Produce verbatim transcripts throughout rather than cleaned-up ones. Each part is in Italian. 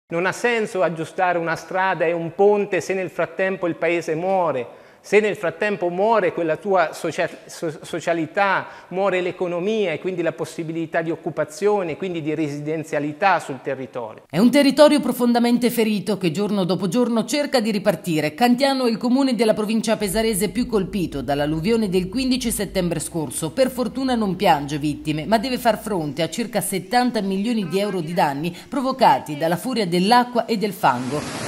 Non ha senso aggiustare una strada e un ponte se nel frattempo il paese muore, se nel frattempo muore quella tua socialità, muore l'economia e quindi la possibilità di occupazione, quindi di residenzialità sul territorio. È un territorio profondamente ferito che giorno dopo giorno cerca di ripartire. Cantiano è il comune della provincia pesarese più colpito dall'alluvione del quindici settembre scorso. Per fortuna non piange vittime, ma deve far fronte a circa settanta milioni di euro di danni provocati dalla furia dell'acqua e del fango.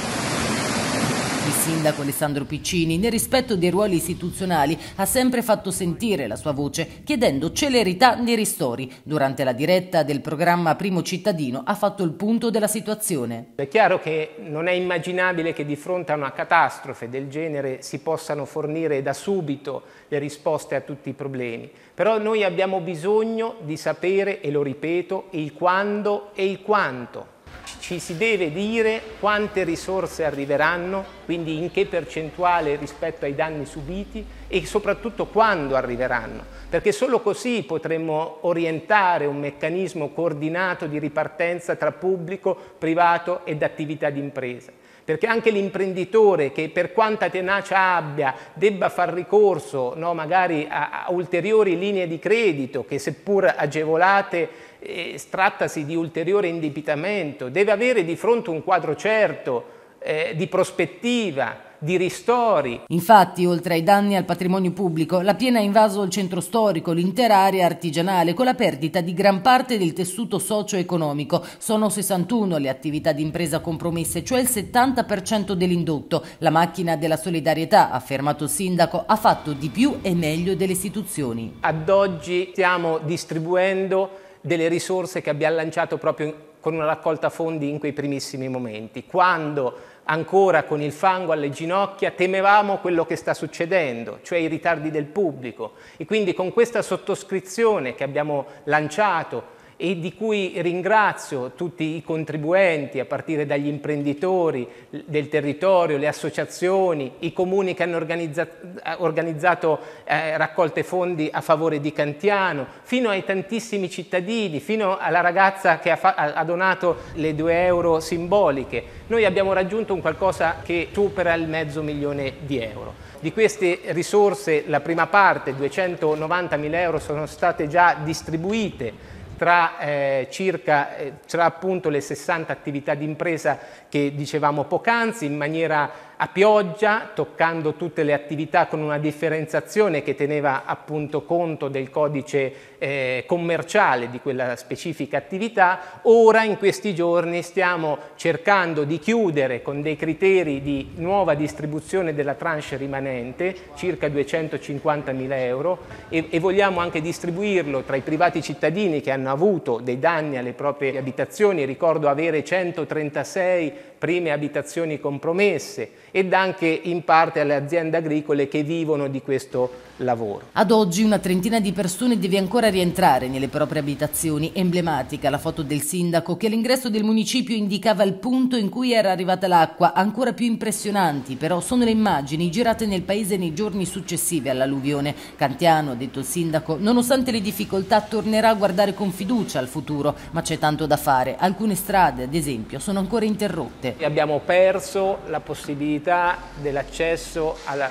Il sindaco Alessandro Piccini, nel rispetto dei ruoli istituzionali, ha sempre fatto sentire la sua voce, chiedendo celerità nei ristori. Durante la diretta del programma Primo Cittadino ha fatto il punto della situazione. È chiaro che non è immaginabile che di fronte a una catastrofe del genere si possano fornire da subito le risposte a tutti i problemi. Però noi abbiamo bisogno di sapere, e lo ripeto, il quando e il quanto. Ci si deve dire quante risorse arriveranno, quindi in che percentuale rispetto ai danni subiti e soprattutto quando arriveranno, perché solo così potremo orientare un meccanismo coordinato di ripartenza tra pubblico, privato ed attività di impresa. Perché anche l'imprenditore che per quanta tenacia abbia debba far ricorso no, magari a, a ulteriori linee di credito che seppur agevolate eh, trattasi di ulteriore indebitamento, deve avere di fronte un quadro certo eh, di prospettiva, di ristori. Infatti, oltre ai danni al patrimonio pubblico, la piena ha invaso il centro storico, l'intera area artigianale, con la perdita di gran parte del tessuto socio-economico. Sono sessantuno le attività di impresa compromesse, cioè il settanta per cento dell'indotto. La macchina della solidarietà, ha affermato il sindaco, ha fatto di più e meglio delle istituzioni. Ad oggi stiamo distribuendo delle risorse che abbiamo lanciato proprio con una raccolta fondi in quei primissimi momenti, quando ancora con il fango alle ginocchia temevamo quello che sta succedendo, cioè i ritardi del pubblico. E quindi con questa sottoscrizione che abbiamo lanciato e di cui ringrazio tutti i contribuenti, a partire dagli imprenditori del territorio, le associazioni, i comuni che hanno organizzato, organizzato eh, raccolte fondi a favore di Cantiano, fino ai tantissimi cittadini, fino alla ragazza che ha, ha donato le due euro simboliche. Noi abbiamo raggiunto un qualcosa che supera il mezzo milione di euro. Di queste risorse la prima parte, duecentonovantamila euro, sono state già distribuite tra eh, circa eh, tra appunto le sessanta attività di impresa che dicevamo poc'anzi, in maniera a pioggia, toccando tutte le attività con una differenziazione che teneva appunto conto del codice eh, commerciale di quella specifica attività. Ora in questi giorni stiamo cercando di chiudere con dei criteri di nuova distribuzione della tranche rimanente, circa duecentocinquantamila euro, e, e vogliamo anche distribuirlo tra i privati cittadini che hanno avuto dei danni alle proprie abitazioni. Ricordo avere centotrentasei prime abitazioni compromesse, ed anche in parte alle aziende agricole che vivono di questo lavoro. Ad oggi una trentina di persone deve ancora rientrare nelle proprie abitazioni. Emblematica la foto del sindaco che all'ingresso del municipio indicava il punto in cui era arrivata l'acqua. Ancora più impressionanti però sono le immagini girate nel paese nei giorni successivi all'alluvione. Cantiano, ha detto il sindaco, nonostante le difficoltà tornerà a guardare con fiducia al futuro, ma c'è tanto da fare. Alcune strade, ad esempio, sono ancora interrotte. Abbiamo perso la possibilità dell'accesso al,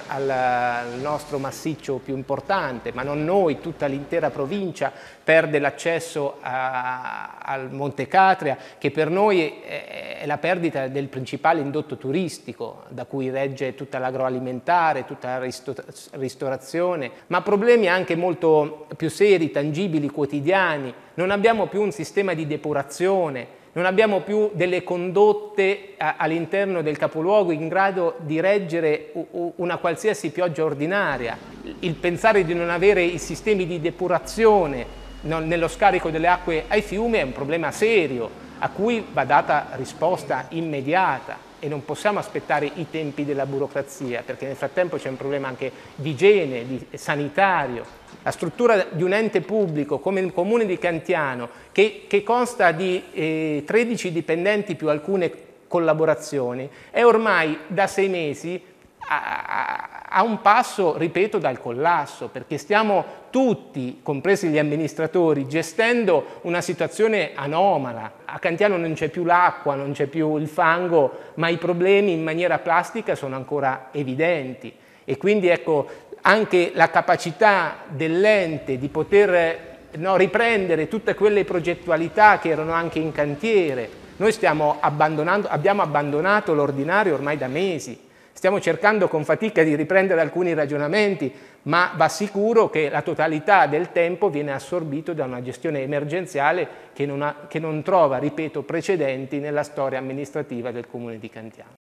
al nostro massiccio più importante, ma non noi, tutta l'intera provincia perde l'accesso al Monte Catria, che per noi è, è la perdita del principale indotto turistico, da cui regge tutta l'agroalimentare, tutta la ristorazione, ma problemi anche molto più seri, tangibili, quotidiani. Non abbiamo più un sistema di depurazione, non abbiamo più delle condotte all'interno del capoluogo in grado di reggere una qualsiasi pioggia ordinaria. Il pensare di non avere i sistemi di depurazione nello scarico delle acque ai fiumi è un problema serio, a cui va data risposta immediata, e non possiamo aspettare i tempi della burocrazia, perché nel frattempo c'è un problema anche di igiene, di sanitario. La struttura di un ente pubblico come il Comune di Cantiano, che, che consta di eh, tredici dipendenti più alcune collaborazioni, è ormai da sei mesi a, a, a un passo, ripeto, dal collasso, perché stiamo tutti, compresi gli amministratori, gestendo una situazione anomala. A Cantiano non c'è più l'acqua, non c'è più il fango, ma i problemi in maniera plastica sono ancora evidenti. E quindi ecco, anche la capacità dell'ente di poter no, riprendere tutte quelle progettualità che erano anche in cantiere. Noi stiamo abbandonando, abbiamo abbandonato l'ordinario ormai da mesi. Stiamo cercando con fatica di riprendere alcuni ragionamenti, ma va sicuro che la totalità del tempo viene assorbito da una gestione emergenziale che non, ha, che non trova, ripeto, precedenti nella storia amministrativa del Comune di Cantiano.